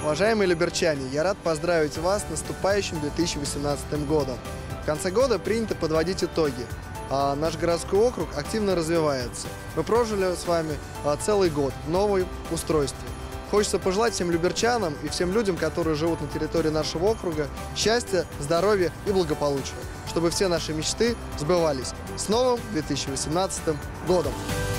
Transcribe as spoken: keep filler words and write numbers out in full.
Уважаемые люберчане, я рад поздравить вас с наступающим две тысячи восемнадцатым годом. В конце года принято подводить итоги, а наш городской округ активно развивается. Мы прожили с вами а, целый год в новом устройстве. Хочется пожелать всем люберчанам и всем людям, которые живут на территории нашего округа, счастья, здоровья и благополучия, чтобы все наши мечты сбывались. С новым две тысячи восемнадцатым годом!